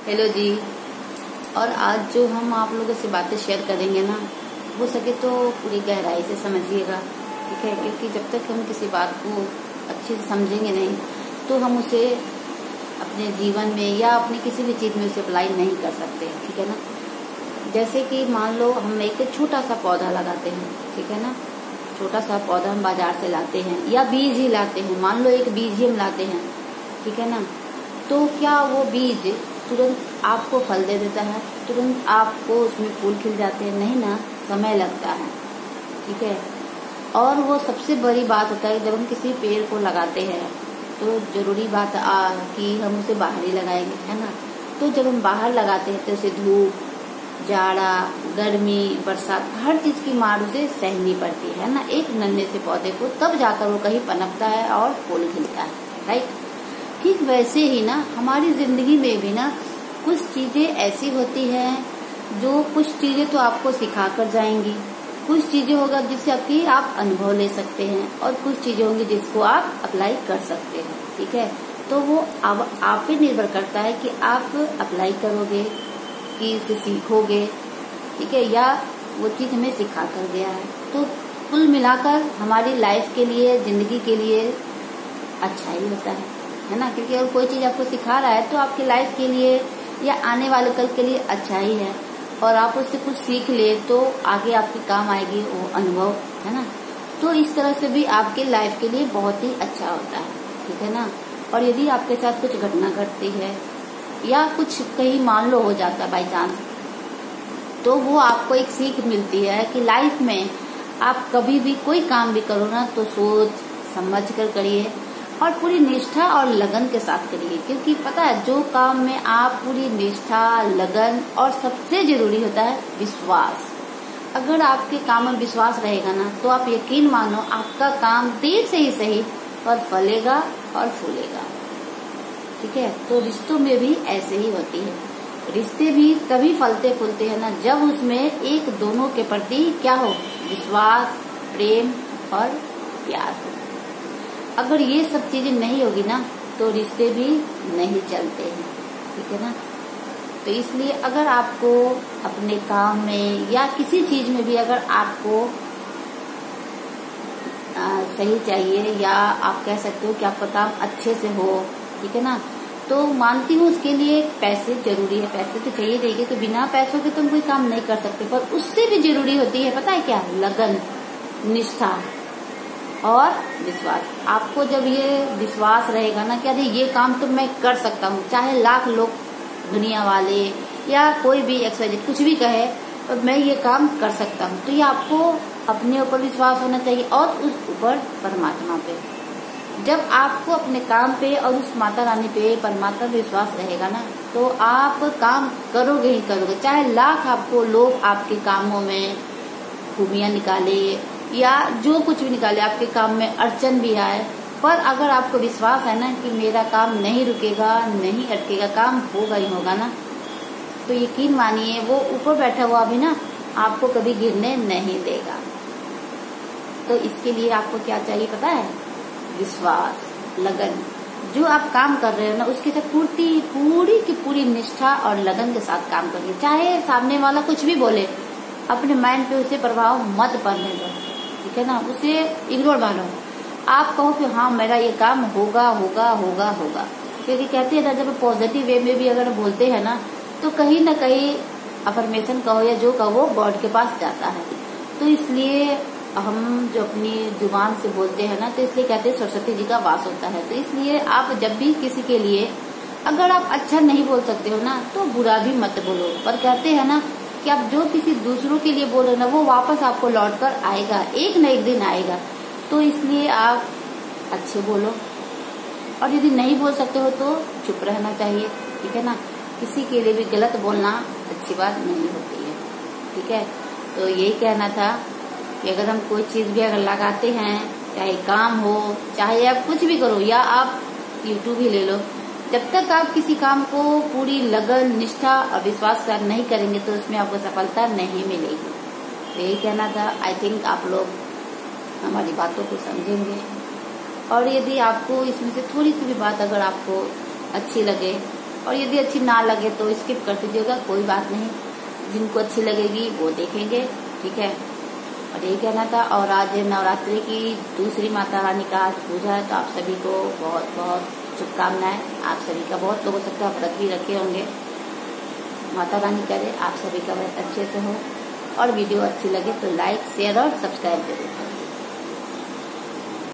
Hello जी। और आज जो हम आप लोगों से बातें शेयर करेंगे ना, हो सके तो पूरी गहराई से समझिएगा, ठीक है? क्योंकि जब तक हम किसी बात को अच्छे से समझेंगे नहीं तो हम उसे अपने जीवन में या अपनी किसी भी चीज़ में उसे अप्लाई नहीं कर सकते, ठीक है ना? जैसे कि मान लो हम एक छोटा सा पौधा लगाते हैं, ठीक है ना? छोटा सा पौधा हम बाजार से लाते हैं या बीज ही लाते हैं, मान लो एक बीज ही हम लाते हैं, ठीक है ना? तो क्या वो बीज तुरंत आपको फल दे देता है? तुरंत आपको उसमें फूल खिल जाते हैं? नहीं ना, समय लगता है, ठीक है? और वो सबसे बड़ी बात होता है जब हम किसी पेड़ को लगाते हैं तो जरूरी बात कि हम उसे बाहर ही लगाएंगे, है ना? तो जब हम बाहर लगाते हैं तो उसे धूप, जाड़ा, गर्मी, बरसात, हर चीज की मार उसे सहनी पड़ती है ना, एक नन्हे से पौधे को, तब जाकर वो कहीं पनपता है और फूल खिलता है, राइट? ठीक वैसे ही ना हमारी जिंदगी में भी ना कुछ चीजें ऐसी होती हैं जो कुछ चीजें तो आपको सिखा कर जाएंगी, कुछ चीजें होगा जिससे आपकी आप अनुभव ले सकते हैं और कुछ चीजें होंगी जिसको आप अप्लाई कर सकते हैं, ठीक है? तो वो अब आप पे निर्भर करता है कि आप अप्लाई करोगे कि उसे सीखोगे, ठीक है? या वो चीज हमें सिखा कर गया है। तो कुल मिलाकर हमारी लाइफ के लिए, जिंदगी के लिए अच्छा ही होता है ना? क्योंकि अगर कोई चीज आपको सिखा रहा है तो आपकी लाइफ के लिए या आने वाले कल के लिए अच्छा ही है, और आप उससे कुछ सीख ले तो आगे आपके काम आएगी वो अनुभव, है ना? तो इस तरह से भी आपके लाइफ के लिए बहुत ही अच्छा होता है, ठीक है ना? और यदि आपके साथ कुछ घटना घटती है या कुछ कहीं मान लो हो जाता है बाई चांस, तो वो आपको एक सीख मिलती है कि लाइफ में आप कभी भी कोई काम भी करो ना तो सोच समझ कर करिए और पूरी निष्ठा और लगन के साथ करिए। क्योंकि पता है जो काम में आप पूरी निष्ठा, लगन और सबसे जरूरी होता है विश्वास, अगर आपके काम में विश्वास रहेगा ना तो आप यकीन मानो आपका काम देर से ही सही पर फलेगा और फूलेगा, ठीक है? तो रिश्तों में भी ऐसे ही होती है, रिश्ते भी तभी फलते फूलते हैं ना जब उसमें एक दोनों के प्रति क्या हो, विश्वास, प्रेम और प्यार हो। अगर ये सब चीजें नहीं होगी ना तो रिश्ते भी नहीं चलते हैं, ठीक है ना? तो इसलिए अगर आपको अपने काम में या किसी चीज में भी अगर आपको सही चाहिए या आप कह सकते हो कि आपका काम अच्छे से हो, ठीक है ना? तो मानती हूँ उसके लिए पैसे जरूरी है, पैसे तो चाहिए देंगे, तो बिना पैसों के तुम कोई काम नहीं कर सकते। पर उससे भी जरूरी होती है पता है क्या? लगन, निष्ठा और विश्वास। आपको जब ये विश्वास रहेगा ना कि अरे ये काम तो मैं कर सकता हूँ, चाहे लाख लोग दुनिया वाले या कोई भी एक्सवाइजेड कुछ भी कहे, और मैं ये काम कर सकता हूँ, तो ये आपको अपने ऊपर विश्वास होना चाहिए और उस ऊपर परमात्मा पे। जब आपको अपने काम पे और उस माता रानी पे, परमात्मा पे विश्वास रहेगा ना तो आप काम करोगे ही करोगे, चाहे लाख आपको लोग आपके कामों में खूबियां निकाले या जो कुछ भी निकाले, आपके काम में अड़चन भी आए, पर अगर आपको विश्वास है ना कि मेरा काम नहीं रुकेगा, नहीं अटकेगा, काम होगा ही होगा ना, तो यकीन मानिए वो ऊपर बैठा हुआ भी ना आपको कभी गिरने नहीं देगा। तो इसके लिए आपको क्या चाहिए पता है? विश्वास, लगन। जो आप काम कर रहे हो ना उसके साथ पूरी की पूरी निष्ठा और लगन के साथ काम करिए, चाहे सामने वाला कुछ भी बोले, अपने माइंड पे उसे प्रभाव मत पड़ने दो, ठीक है ना? उसे इग्नोर मानो, आप कहो कि हाँ मेरा ये काम होगा होगा होगा होगा। क्योंकि कहते हैं ना जब पॉजिटिव वे में भी अगर बोलते हैं ना तो कहीं ना कहीं अफर्मेशन कहो या जो कहो गॉड के पास जाता है। तो इसलिए हम जो अपनी जुबान से बोलते हैं ना तो इसलिए कहते हैं सरस्वती जी का वास होता है। तो इसलिए आप जब भी किसी के लिए अगर आप अच्छा नहीं बोल सकते हो ना तो बुरा भी मत बोलो, पर कहते हैं ना कि आप जो किसी दूसरों के लिए बोल रहे हो ना वो वापस आपको लौट कर आएगा, एक न एक दिन आएगा। तो इसलिए आप अच्छे बोलो, और यदि नहीं बोल सकते हो तो चुप रहना चाहिए, ठीक है ना? किसी के लिए भी गलत बोलना अच्छी बात नहीं होती है, ठीक है? तो यही कहना था कि अगर हम कोई चीज भी अगर लगाते हैं, चाहे काम हो, चाहे आप कुछ भी करो, या आप यूट्यूब ही ले लो, जब तक आप किसी काम को पूरी लगन, निष्ठा और विश्वास कर नहीं करेंगे तो उसमें आपको सफलता नहीं मिलेगी। तो यही कहना था। आई थिंक आप लोग हमारी बातों को समझेंगे, और यदि आपको इसमें से थोड़ी सी भी बात अगर आपको अच्छी लगे और यदि अच्छी ना लगे तो स्किप कर दीजिएगा, कोई बात नहीं। जिनको अच्छी लगेगी वो देखेंगे, ठीक है। और यही कहना था। और आज नवरात्रि की दूसरी माता रानी का आज पूजा है, तो आप सभी को बहुत बहुत शुभकामनाएं। आप सभी का बहुत लोग हो सकता है व्रत भी रखे होंगे। माता रानी करे आप सभी का व्रत अच्छे से हो। और वीडियो अच्छी लगे तो लाइक, शेयर और सब्सक्राइब जरूर करें।